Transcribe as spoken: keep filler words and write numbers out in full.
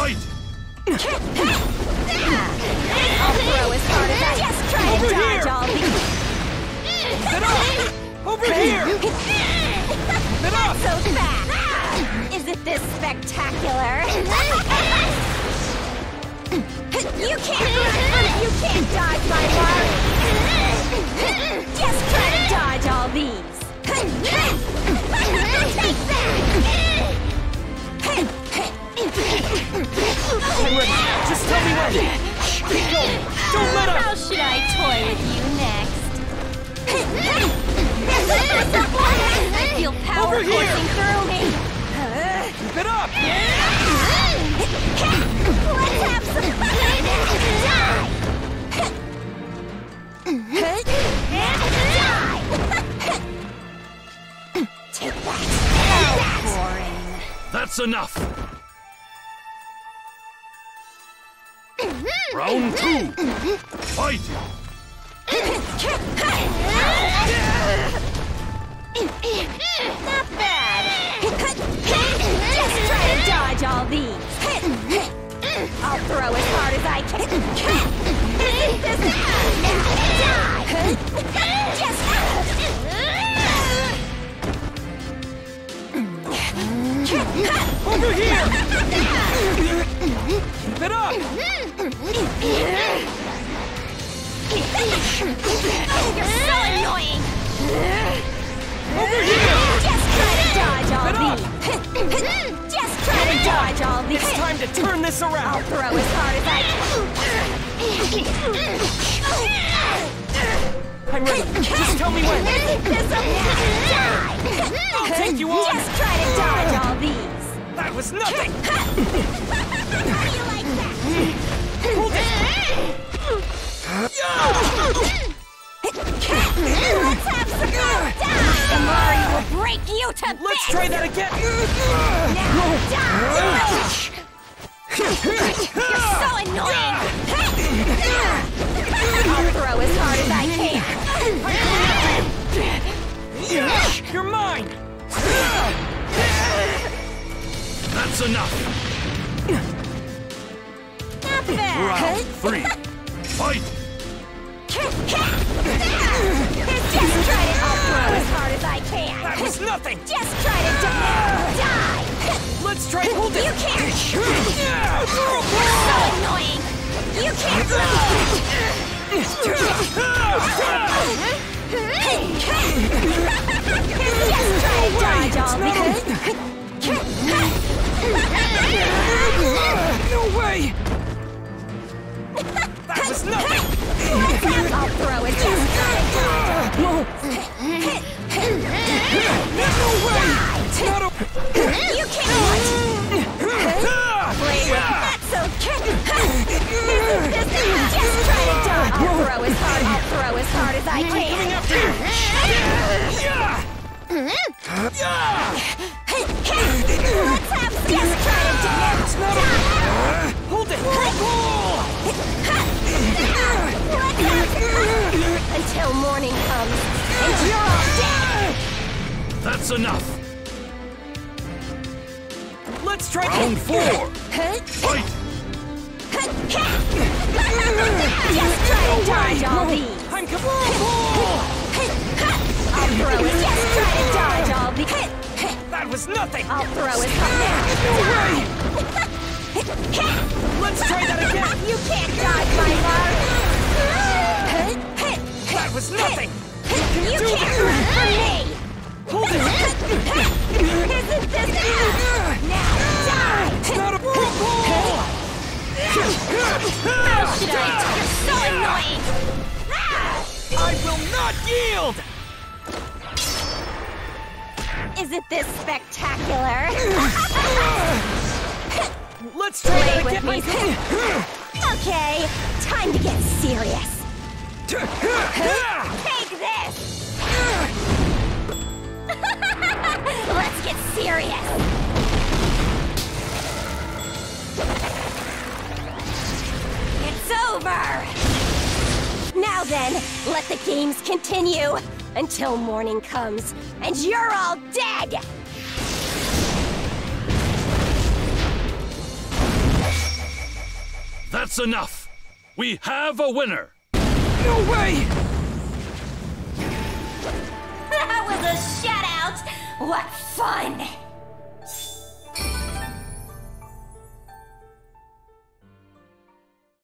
Fight! I'll throw as hard as I just try to Over dodge here. all these. Get up! Over here! Get up! So fast! Isn't this spectacular? You can't run from it! You can't dodge my mark! Just try to dodge all these! Take that! I'm ready. Just tell me when. Keep going. Don't let up. How should I toy with you next? I feel power Over here. coursing through me! Keep it up. Let's have some fun! Die! Take that! How boring! That's enough! Round two! Fight! Not bad! Just try to dodge all these! I'll throw as hard as I can! This is die! Just... Over here. Keep it up. You're so annoying! Over here. Just try to dodge all Get up. these! Just try to dodge all these! It's time to turn this I'll around. throw as hard as I can! I'm ready. Just tell me when. This will die! I'll take you on. Just try to dodge all these! That was nothing. How do you like that? Hold it. Let's have some fun! Die! Amari will break you to bits! Let's try that again. Now die! You're so annoying! I'll throw as hard as I can! You're mine. That's enough! Not bad! Round three! Fight! Just try to I'll throw as hard as I can! That was nothing. Just try to die! Die! Let's try hold it. You can't! You're so annoying! You can't Just try to dodge all these! No way. That was nothing. I'll throw it! Just try to dodge all these! No way. Not a... You can't! Play with that's okay! Just try to dodge! I'll throw as hard, I'll throw as hard as I Coming can! after you. Yeah. Let's have some... Just try to dodge! Hold it. Let's have some... Until morning comes, and you're all dead! That's enough! Let's try Round four! Fight! Just try to dodge all these! I'm Kaboom! I'll throw it! Just try to dodge all these! That was nothing. I'll throw it hard No way. now! Let's try that again. You can't dodge my mark! That was nothing. You can't run from me! Hold it. Isn't this enough? Now die! It's not a ball. How should I? You're so annoying! I will not yield. Isn't this spectacular? Let's try Play that with again. me. Okay, time to get serious. Take this! Let's get serious! It's over! Now then, let the games continue until morning comes and you're all dead! That's enough! We have a winner! No way! That was a shutout! What fun!